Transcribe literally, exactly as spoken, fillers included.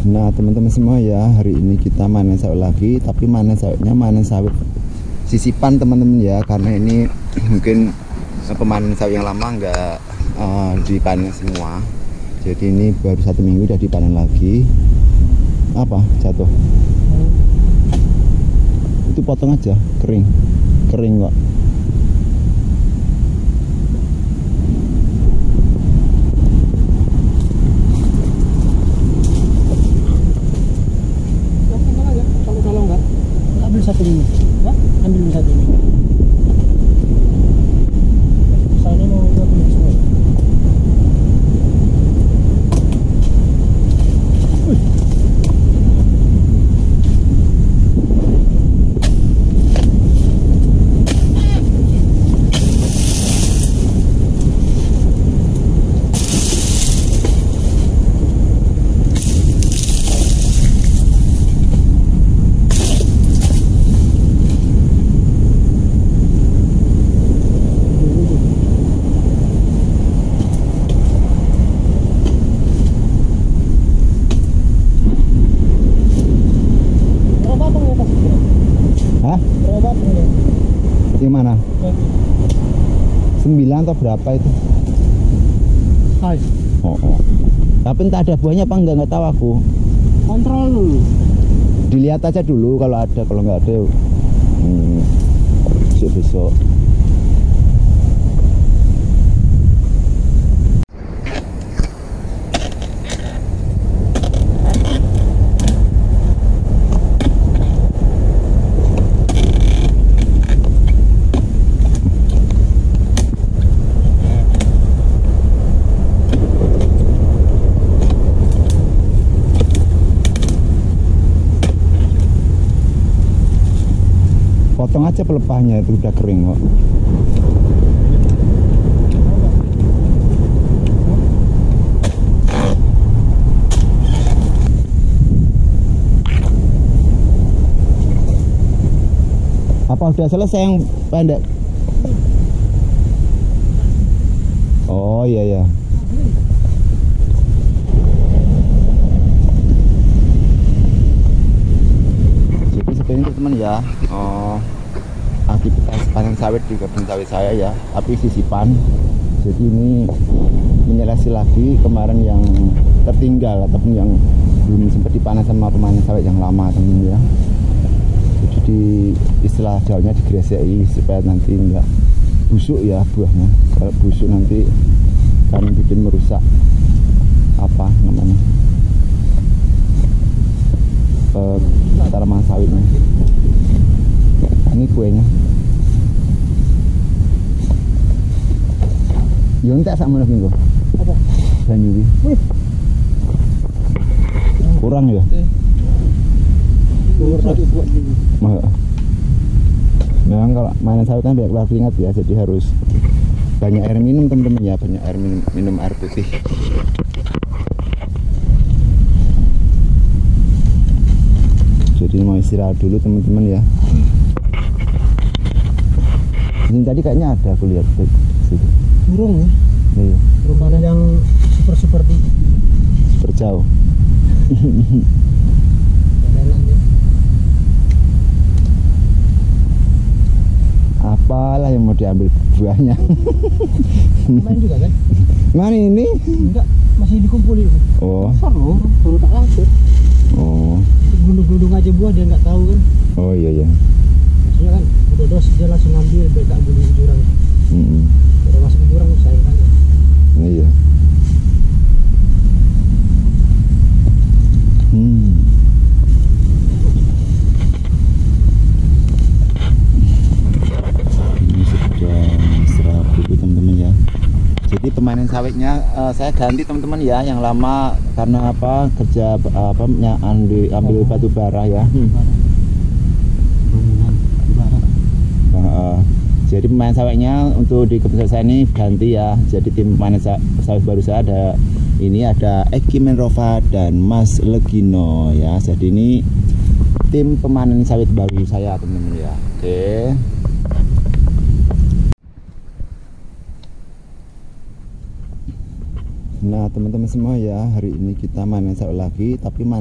Nah teman-teman semua ya, hari ini kita panen sawit lagi, tapi panen sawitnya panen sawit sisipan teman-teman ya, karena ini mungkin pemanen sawit yang lama nggak uh, dipanen semua, jadi ini baru satu minggu udah dipanen lagi. Apa jatuh? Itu potong aja, kering kering kok. Ambil satu ini, Hah? ambil satu ini. Saya mau ambil semua. Wih. Hah? Yang mana? sembilan atau berapa itu? Hai. Oh, oh. Tapi entah ada buahnya apa enggak, enggak tahu aku. Kontrol dulu. Dilihat aja dulu kalau ada, kalau enggak ada hmm, besok-besok. Potong aja pelepahnya, itu udah kering kok. Apa udah selesai yang pendek? Oh iya ya. Jadi seperti ini teman ya. Oh, aktivitas panen sawit di kebun sawit saya ya, tapi sisipan. Jadi ini menyeleksi lagi kemarin yang tertinggal ataupun yang belum sempat dipanen sama pemanen sawit yang lama teman ya. Jadi di istilah jauhnya digreseki supaya nanti enggak busuk ya buahnya. Kalau busuk nanti kan bikin merusak apa namanya eh, tanaman sawitnya. Ini kuenya. Yo entek sak meneh minggu. Apa? Banyu iki. Kurang ya? Umur satu buat ini. Memang kalau mainan sawit kan banyak keluar keringat ya, jadi harus banyak air minum teman-teman ya, banyak air minum, minum air putih. Jadi mau istirahat dulu teman-teman ya. Ini tadi kayaknya ada, aku lihat di situ. Burung ya? Iya. Burung mana yang super super di Super jauh. Apalah yang mau diambil buahnya? Main juga kan? Mana ini? Enggak, masih dikumpulin. Oh. Besar loh, baru tak langsung. Oh. Gelundung-gelundung aja buah dia nggak tahu kan? Oh iya ya. Maksudnya kan udah dos dia langsung ambil, biar tak ambil di jurang. Mm-mm. Udah masuk ke jurang sayang kan? Iya. Hmm. Ini sudah istirahat dulu teman-teman ya. Jadi pemanen sawitnya uh, saya ganti teman-teman ya, yang lama karena apa kerja uh, apa ambil, ambil batu bara ya. Hmm. Uh, uh, jadi pemanen sawitnya untuk di kebun saya ini ganti ya. Jadi tim pemanen sawit baru saya ada ini, ada Eki Menrova dan Mas Legino ya. Jadi ini tim pemanen sawit baru saya teman-teman ya. Oke. Nah teman-teman semua ya, hari ini kita manen sawit lagi, tapi